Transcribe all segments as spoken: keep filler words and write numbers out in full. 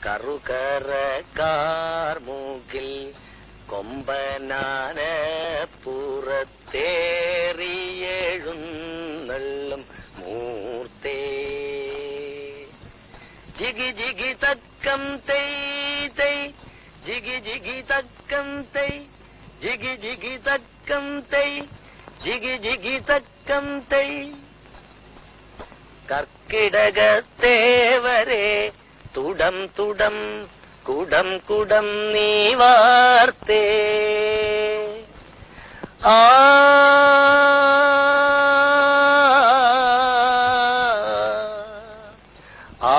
കറുകറക്കാർമൂക്കിൽ കൊമ്പനാന പുറത്തേറിയെഴുന്നള്ളും മൂർത്തേ ജിഗി ജിഗി തക്കം തൈ തൈ ജിഗി ജിഗി തക്കം തൈ ജിഗി ജിഗി തക്കം തൈ ജിഗി ജിഗി തക്കം തൈ കർക്കിടകത്തേവരെ തുടം തുടം കുടം കുടം നീ വാർത്തേ ആ ആ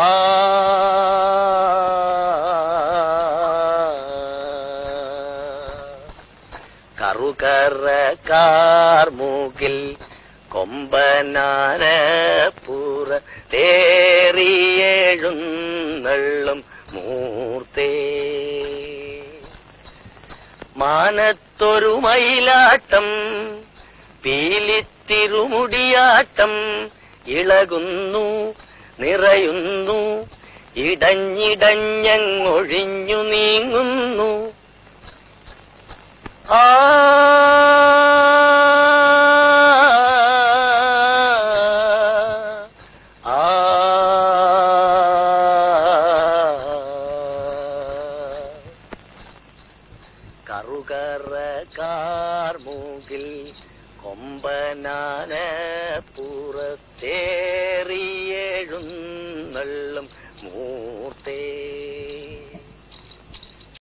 കറുകറക്കാർമൂക്കിൽ കൊമ്പനാന പുറത്തേറിയെഴുന്നള്ളും മൂർത്തേ മാനത്തൊരു മയിലാട്ടം പീലിത്തിരുമുടിയാട്ടം ഇളകുന്നു നിറയുന്നു ഇടഞ്ഞിടഞ്ഞങ്ങൊഴിഞ്ഞു നീങ്ങുന്നു ആ കറുകറക്കാർമൂക്കിൽ കൊമ്പനാന പുറത്തേറിയെഴുന്നള്ളും മൂർത്തേ